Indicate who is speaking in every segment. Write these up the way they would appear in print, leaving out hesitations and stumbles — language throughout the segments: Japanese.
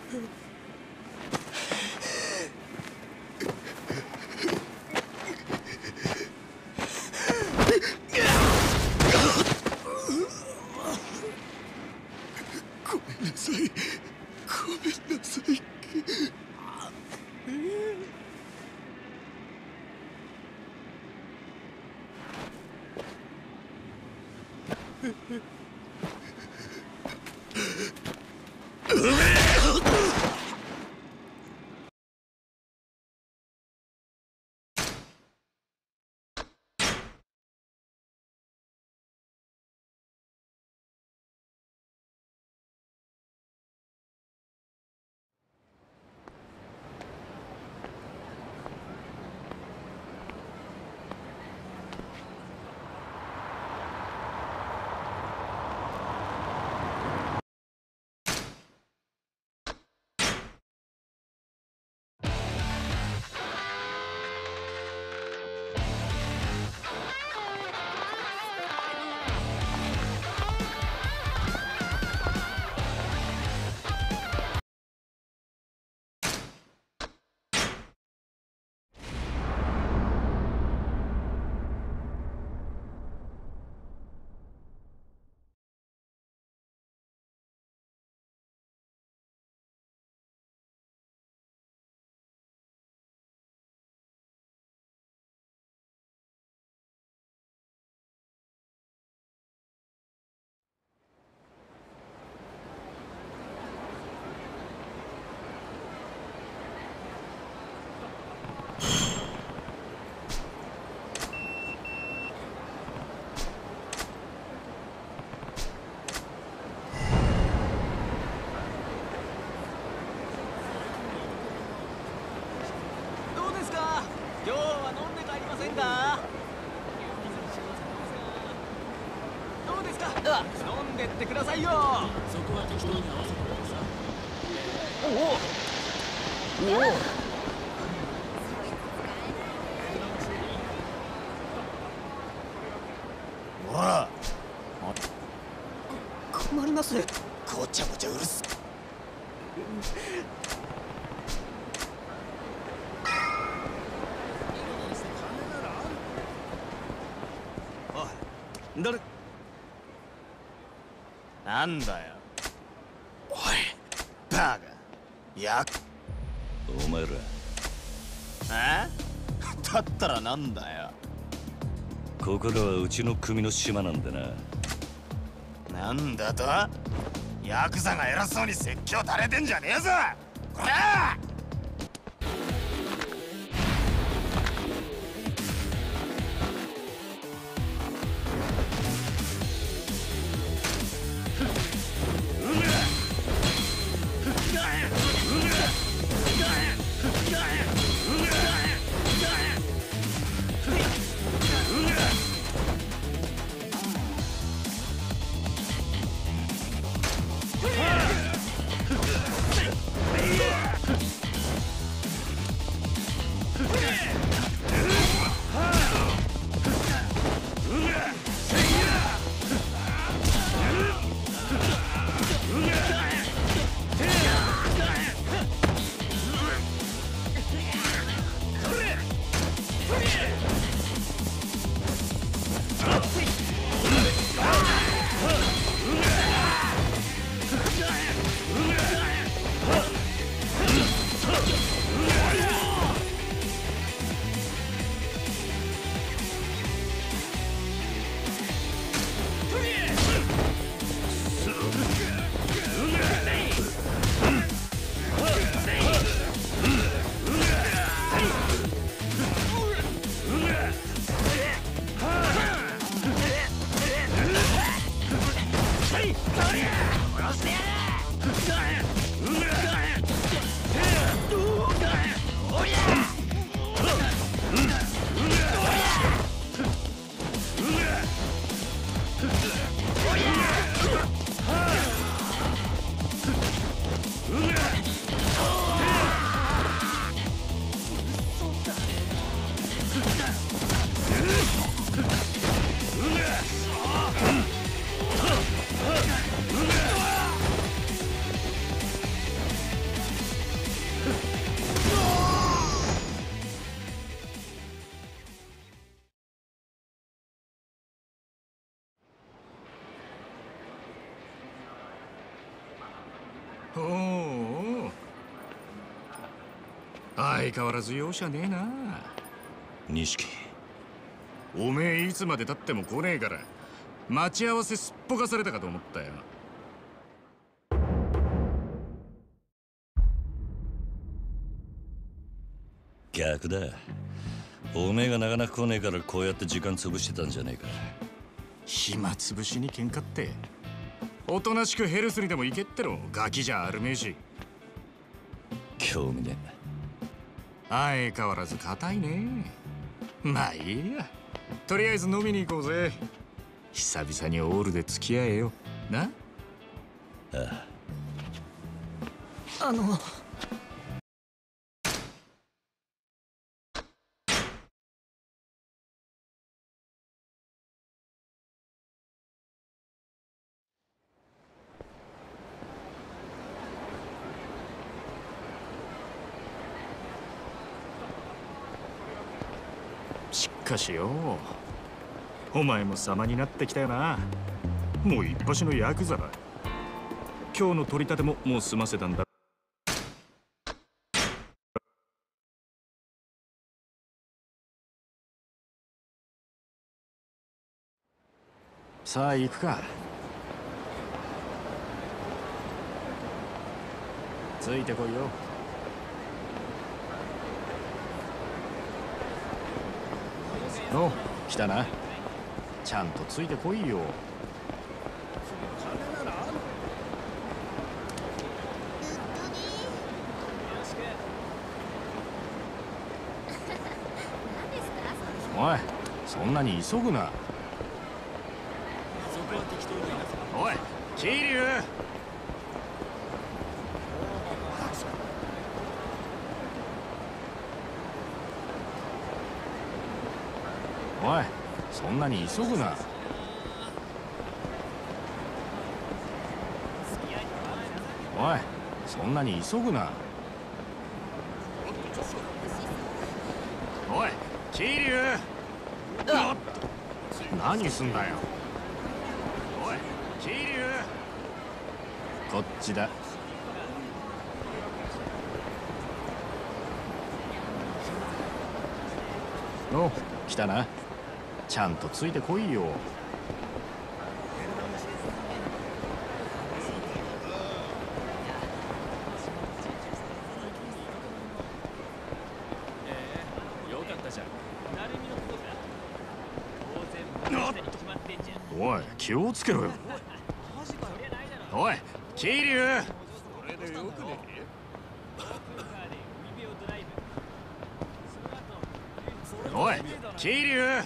Speaker 1: ごめんなさい。ごめんなさい。
Speaker 2: 飲んでってくださいよ。そこは適当に合わせてください。おお。ほら。
Speaker 3: 困ります。
Speaker 2: ごちゃごちゃうるす。おい、誰？なんだよ。おい、バカ。
Speaker 4: お前ら。
Speaker 2: え？だったらなんだよ。
Speaker 4: ここらはうちの組の島なんでな。
Speaker 2: なんだと？ヤクザが偉そうに説教垂れてんじゃねえぞ！こら！
Speaker 3: 相変わらず容赦ねえな。
Speaker 4: 錦。
Speaker 3: おめえいつまでたっても来ねえから待ち合わせすっぽかされたかと思ったよ。
Speaker 4: 逆だ。おめえがなかなか来ねえからこうやって時間潰してたんじゃねえか。
Speaker 3: 暇つぶしに喧嘩って。おとなしくヘルスにでも行けってろ。ガキじゃあるめえし。
Speaker 4: 興味ね
Speaker 3: 相変わらず硬いね。まあいいや。とりあえず飲みに行こうぜ。久々にオールで付き合えよな。
Speaker 4: あ
Speaker 1: あの
Speaker 3: しかしよ、お前も様になってきたよな。もう一発のヤクザだ。今日の取り立てももう済ませたんだ。さあ行くか。ついてこいよ。お、来たな。ちゃんとついてこいよ。おい、そんなに急ぐな。おい、桐生。おい、そんなに急ぐな。おい、そんなに急ぐな。おい、桐生。何すんだよ。おい、桐生。こっちだ。お、来たな。ちゃんとついてこいよ。おい、気をつけろよ。おい、桐生。おい、桐生。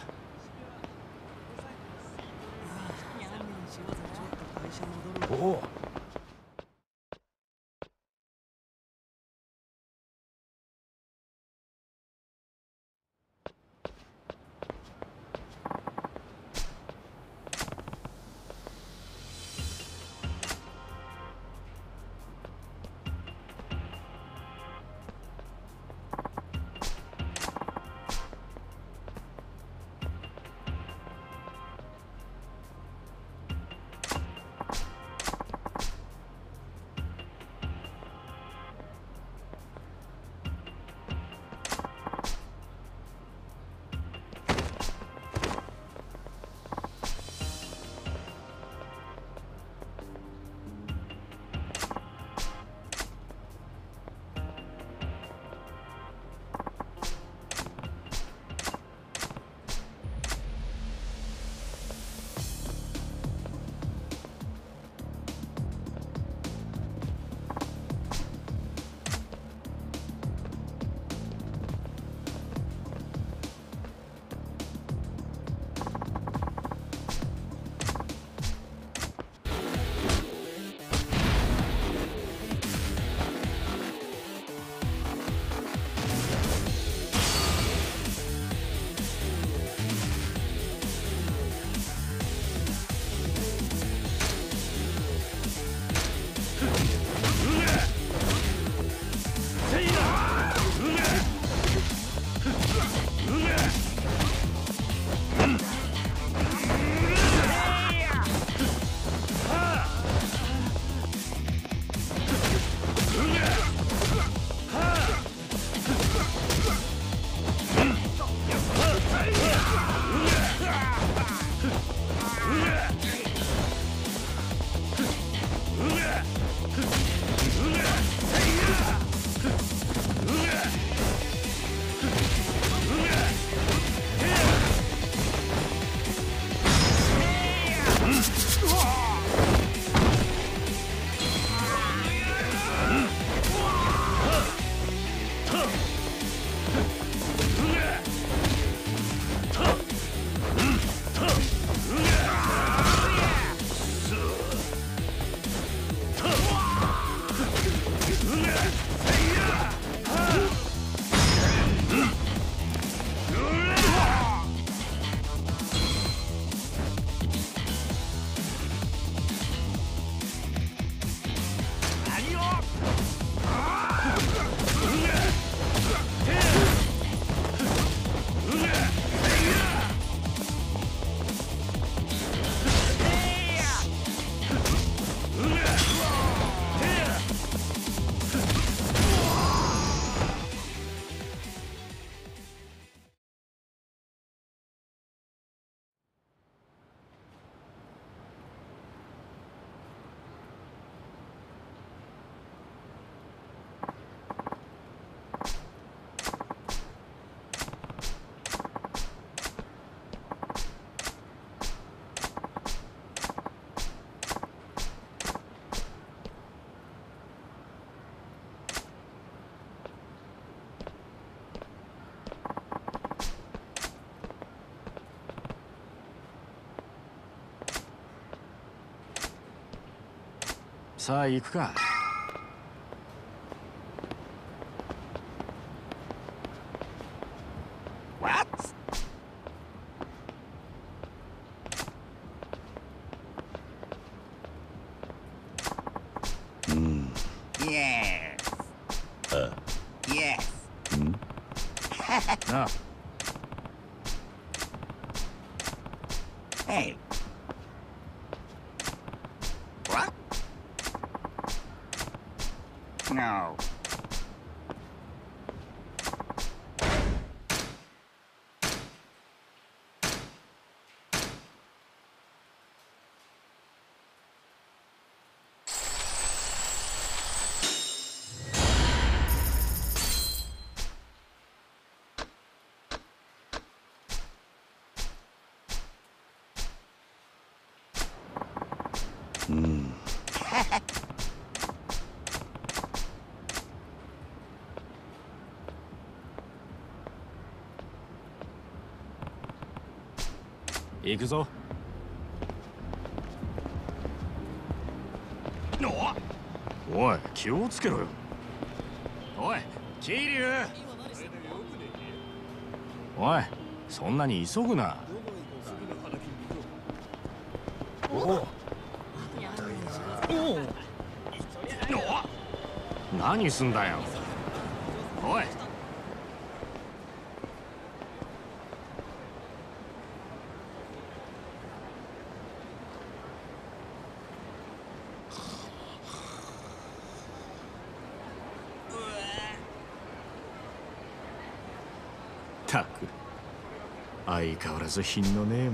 Speaker 3: おお。 さあ行くか。なあ。
Speaker 2: Hey. What? No.
Speaker 4: Hmm.
Speaker 3: 行くぞ。おい、気をつけろよ。おい、桐生。おい、そんなに急ぐな。何すんだよ。おい。たく、相変わらず品のねえ。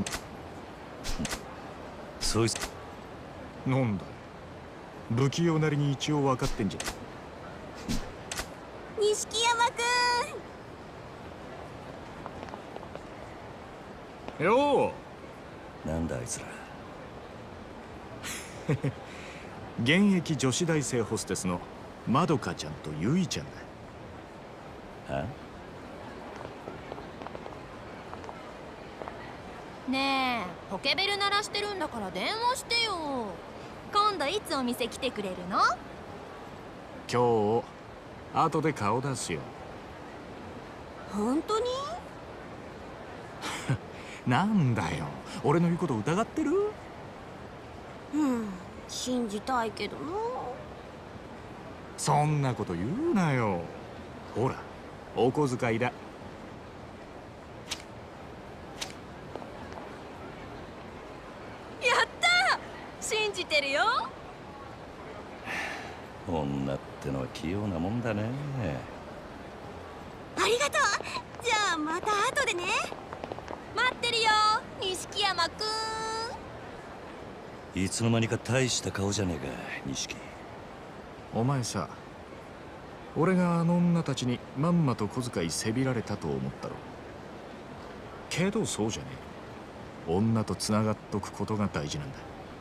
Speaker 4: そいつ
Speaker 3: なんだ、不器用なりに一応分かってんじゃん。
Speaker 5: 錦山くん。
Speaker 3: よう。
Speaker 4: なんだあいつら。
Speaker 3: 現役女子大生ホステスのまどかちゃんとゆいちゃんだ。
Speaker 4: は？
Speaker 5: ねえ、ポケベル鳴らしてるんだから電話してよ。今度いつお店来てくれるの？
Speaker 3: 今日後で顔出すよ。
Speaker 5: 本当に？
Speaker 3: なんだよ、俺の言うこと疑ってる？
Speaker 5: 信じたいけどな。
Speaker 3: そんなこと言うなよ。ほら、お小遣いだ。
Speaker 5: やったー！信じてるよ。
Speaker 4: 女ってのは器用なもんだね。
Speaker 5: ありがとう。じゃあまた後でね。待ってるよ、錦山くん。
Speaker 4: いつの間にか大した顔じゃねえか、錦。
Speaker 3: お前さ、俺があの女たちにまんまと小遣いせびられたと思ったろ。けどそうじゃねえ。女とつながっとくことが大事なんだ。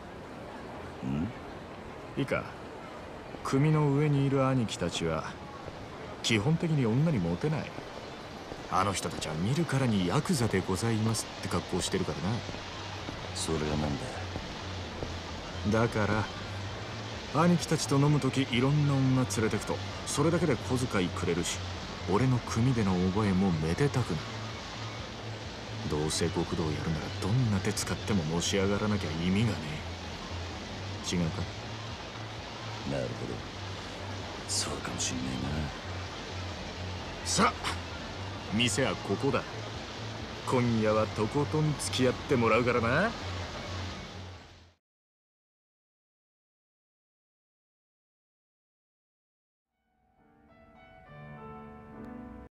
Speaker 3: いいか、組の上にいる兄貴たちは基本的に女にモテない。あの人たちは見るからにヤクザでございますって格好してるからな。
Speaker 4: それがなんだ。
Speaker 3: だから兄貴たちと飲むときいろんな女連れてくとそれだけで小遣いくれるし、俺の組での覚えもめでたくなる。どうせ極道やるならどんな手使ってものし上がらなきゃ意味がねえ。違うか？
Speaker 4: なるほど、そうかもしんね
Speaker 3: さあ店はここだ。今夜はとことん付き合ってもらうからな。